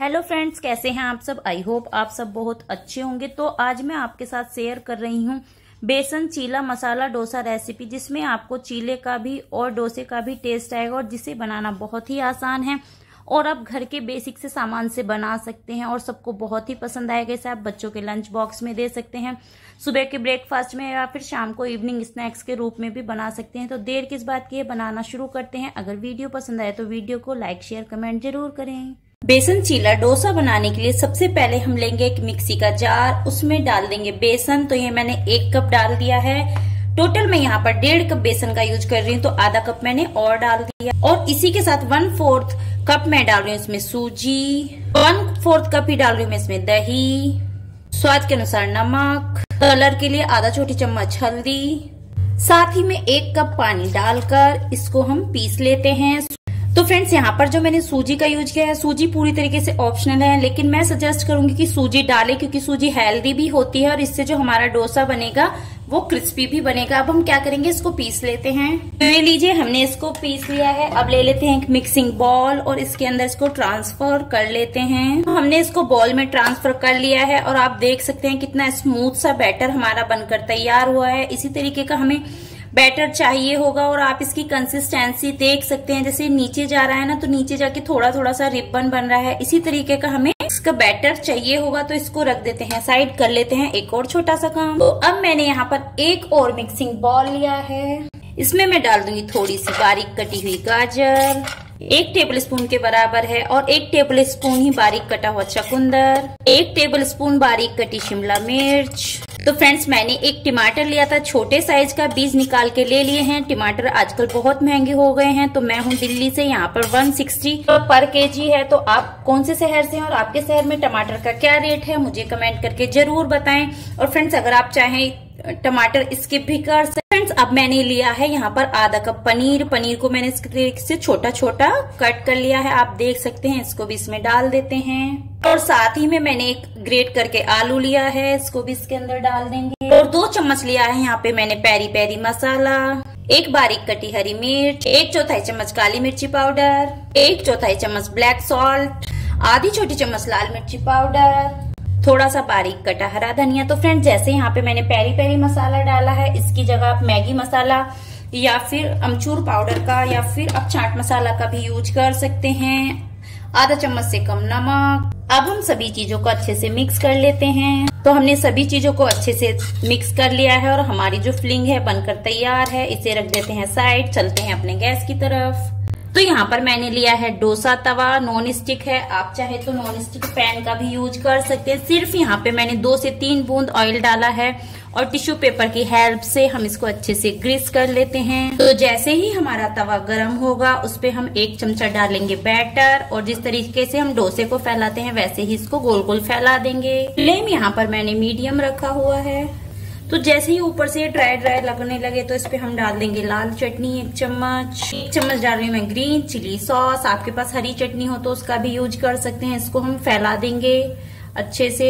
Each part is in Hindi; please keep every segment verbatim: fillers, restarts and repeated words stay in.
हेलो फ्रेंड्स, कैसे हैं आप सब। आई होप आप सब बहुत अच्छे होंगे। तो आज मैं आपके साथ शेयर कर रही हूँ बेसन चीला मसाला डोसा रेसिपी, जिसमें आपको चीले का भी और डोसे का भी टेस्ट आएगा और जिसे बनाना बहुत ही आसान है और आप घर के बेसिक से सामान से बना सकते हैं और सबको बहुत ही पसंद आएगा। इसे आप बच्चों के लंच बॉक्स में दे सकते हैं, सुबह के ब्रेकफास्ट में या फिर शाम को इवनिंग स्नैक्स के रूप में भी बना सकते हैं। तो देर किस बात की है, बनाना शुरू करते हैं। अगर वीडियो पसंद आए तो वीडियो को लाइक शेयर कमेंट जरूर करें। बेसन चीला डोसा बनाने के लिए सबसे पहले हम लेंगे एक मिक्सी का जार, उसमें डाल देंगे बेसन। तो ये मैंने एक कप डाल दिया है। टोटल मैं यहाँ पर डेढ़ कप बेसन का यूज कर रही हूँ, तो आधा कप मैंने और डाल दिया। और इसी के साथ वन फोर्थ कप मैं डाल रही हूँ इसमें सूजी, वन फोर्थ कप ही डाल रही हूँ मैं इसमें दही, स्वाद के अनुसार नमक, कलर के लिए आधा छोटी चम्मच हल्दी, साथ ही में एक कप पानी डालकर इसको हम पीस लेते हैं। तो फ्रेंड्स, यहाँ पर जो मैंने सूजी का यूज किया है, सूजी पूरी तरीके से ऑप्शनल है, लेकिन मैं सजेस्ट करूंगी कि सूजी डालें, क्योंकि सूजी हेल्दी भी होती है और इससे जो हमारा डोसा बनेगा वो क्रिस्पी भी बनेगा। अब हम क्या करेंगे, इसको पीस लेते हैं। ले लीजिए, हमने इसको पीस लिया है। अब ले लेते हैं एक मिक्सिंग बॉल और इसके अंदर इसको ट्रांसफर कर लेते हैं। तो हमने इसको बॉल में ट्रांसफर कर लिया है और आप देख सकते हैं कितना स्मूथ सा बैटर हमारा बनकर तैयार हुआ है। इसी तरीके का हमें बैटर चाहिए होगा और आप इसकी कंसिस्टेंसी देख सकते हैं, जैसे नीचे जा रहा है ना, तो नीचे जाके थोड़ा थोड़ा सा रिबन बन रहा है। इसी तरीके का हमें इसका बैटर चाहिए होगा। तो इसको रख देते हैं साइड, कर लेते हैं एक और छोटा सा काम। तो अब मैंने यहाँ पर एक और मिक्सिंग बॉल लिया है, इसमें मैं डाल दूंगी थोड़ी सी बारीक कटी हुई गाजर, एक टेबल स्पून के बराबर है, और एक टेबल स्पून ही बारीक कटा हुआ चुकंदर, एक टेबल स्पून बारीक कटी शिमला मिर्च। तो फ्रेंड्स, मैंने एक टमाटर लिया था, छोटे साइज का, बीज निकाल के ले लिए हैं। टमाटर आजकल बहुत महंगे हो गए हैं। तो मैं हूँ दिल्ली से, यहाँ पर वन सिक्सटी पर केजी है। तो आप कौन से शहर से हैं और आपके शहर में टमाटर का क्या रेट है, मुझे कमेंट करके जरूर बताएं। और फ्रेंड्स, अगर आप चाहें टमाटर स्किप भी कर सकते। फ्रेंड्स, अब मैंने लिया है यहाँ पर आधा कप पनीर। पनीर को मैंने इस तरीके से छोटा छोटा कट कर लिया है, आप देख सकते हैं। इसको भी इसमें डाल देते हैं। और साथ ही में मैंने एक ग्रेट करके आलू लिया है, इसको भी इसके अंदर डाल देंगे। और दो चम्मच लिया है यहाँ पे मैंने पेरी पेरी मसाला, एक बारीक कटी हरी मिर्च, एक चौथाई चम्मच काली मिर्ची पाउडर, एक चौथाई चम्मच ब्लैक सॉल्ट, आधी छोटी चम्मच लाल मिर्ची पाउडर, थोड़ा सा बारीक कटा हरा धनिया। तो फ्रेंड, जैसे यहाँ पे मैंने पेरी पेरी मसाला डाला है, इसकी जगह आप मैगी मसाला या फिर अमचूर पाउडर का या फिर आप चाट मसाला का भी यूज कर सकते हैं। आधा चम्मच से कम नमक। अब हम सभी चीजों को अच्छे से मिक्स कर लेते हैं। तो हमने सभी चीजों को अच्छे से मिक्स कर लिया है और हमारी जो फिलिंग है बनकर तैयार है। इसे रख देते हैं साइड, चलते हैं अपने गैस की तरफ। तो यहाँ पर मैंने लिया है डोसा तवा, नॉन स्टिक है, आप चाहे तो नॉन स्टिक पैन का भी यूज कर सकते हैं। सिर्फ यहाँ पे मैंने दो से तीन बूंद ऑयल डाला है और टिश्यू पेपर की हेल्प से हम इसको अच्छे से ग्रीस कर लेते हैं। तो जैसे ही हमारा तवा गर्म होगा, उस पे हम एक चमचा डालेंगे बैटर और जिस तरीके से हम डोसे को फैलाते हैं वैसे ही इसको गोल गोल फैला देंगे। फ्लेम यहाँ पर मैंने मीडियम रखा हुआ है। तो जैसे ही ऊपर से ड्राई ड्राई लगने लगे तो इस पे हम डाल देंगे लाल चटनी एक चम्मच, एक चम्मच डाल रही हूँ मैं ग्रीन चिली सॉस। आपके पास हरी चटनी हो तो उसका भी यूज कर सकते हैं। इसको हम फैला देंगे अच्छे से,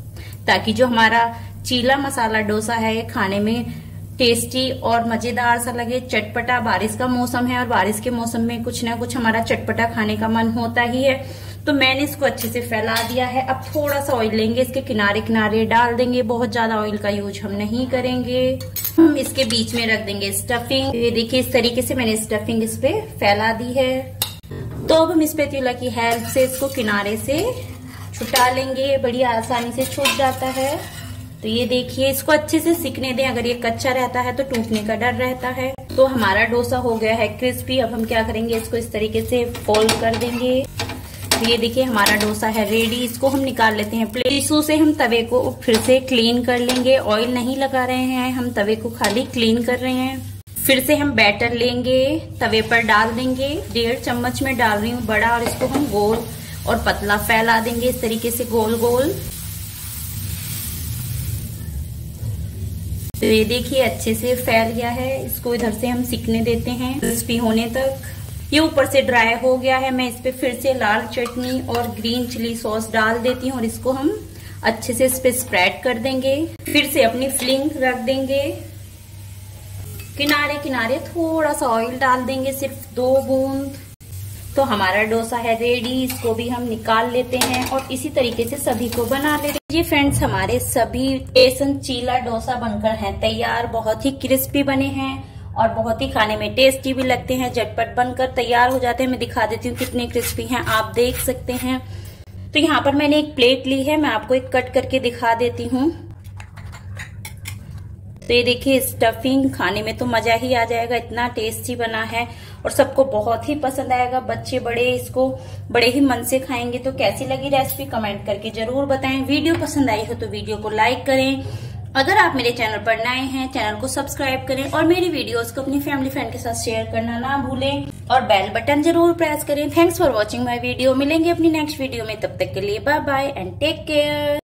ताकि जो हमारा चीला मसाला डोसा है ये खाने में टेस्टी और मजेदार सा लगे, चटपटा। बारिश का मौसम है और बारिश के मौसम में कुछ ना कुछ हमारा चटपटा खाने का मन होता ही है। तो मैंने इसको अच्छे से फैला दिया है। अब थोड़ा सा ऑयल लेंगे, इसके किनारे किनारे डाल देंगे, बहुत ज्यादा ऑयल का यूज हम नहीं करेंगे। हम इसके बीच में रख देंगे स्टफिंग। ये देखिए, इस तरीके से मैंने स्टफिंग इस पे फैला दी है। तो अब हम इस स्पैचुला की हेल्प से इसको किनारे से छुटा लेंगे, बड़ी आसानी से छूट जाता है। तो ये देखिए, इसको अच्छे से सिकने दें, अगर ये कच्चा रहता है तो टूटने का डर रहता है। तो हमारा डोसा हो गया है क्रिस्पी। अब हम क्या करेंगे, इसको इस तरीके से फोल्ड कर देंगे। तो ये देखिए, हमारा डोसा है रेडी। इसको हम निकाल लेते हैं प्लेट। टिश्यू से हम तवे को फिर से क्लीन कर लेंगे। ऑयल नहीं लगा रहे हैं, हम तवे को खाली क्लीन कर रहे हैं। फिर से हम बैटर लेंगे, तवे पर डाल देंगे। डेढ़ चम्मच में डाल रही हूँ बड़ा, और इसको हम गोल और पतला फैला देंगे इस तरीके से गोल गोल। तो ये देखिए, अच्छे से फैल गया है। इसको इधर से हम सिकने देते हैं क्रिस्पी होने तक। ये ऊपर से ड्राई हो गया है। मैं इस पे फिर से लाल चटनी और ग्रीन चिली सॉस डाल देती हूँ और इसको हम अच्छे से इस पे स्प्रेड कर देंगे। फिर से अपनी फिलिंग रख देंगे, किनारे किनारे थोड़ा सा ऑयल डाल देंगे, सिर्फ दो बूंद। तो हमारा डोसा है रेडी, इसको भी हम निकाल लेते हैं और इसी तरीके से सभी को बना लेते हैं। जी फ्रेंड्स, हमारे सभी बेसन चीला डोसा बनकर हैं तैयार। बहुत ही क्रिस्पी बने हैं और बहुत ही खाने में टेस्टी भी लगते हैं। झटपट बनकर तैयार हो जाते हैं। मैं दिखा देती हूँ कितने क्रिस्पी हैं, आप देख सकते हैं। तो यहाँ पर मैंने एक प्लेट ली है, मैं आपको एक कट करके दिखा देती हूँ। तो ये देखिए, स्टफिंग खाने में तो मजा ही आ जाएगा, इतना टेस्टी बना है और सबको बहुत ही पसंद आएगा। बच्चे बड़े इसको बड़े ही मन से खाएंगे। तो कैसी लगी रेसिपी कमेंट करके जरूर बताएं। वीडियो पसंद आई हो तो वीडियो को लाइक करें। अगर आप मेरे चैनल पर नए हैं, चैनल को सब्सक्राइब करें और मेरी वीडियोस को अपनी फैमिली फ्रेंड के साथ शेयर करना ना भूलें और बेल बटन जरूर प्रेस करें। Thanks for watching my video. मिलेंगे अपनी नेक्स्ट वीडियो में, तब तक के लिए bye bye and take care.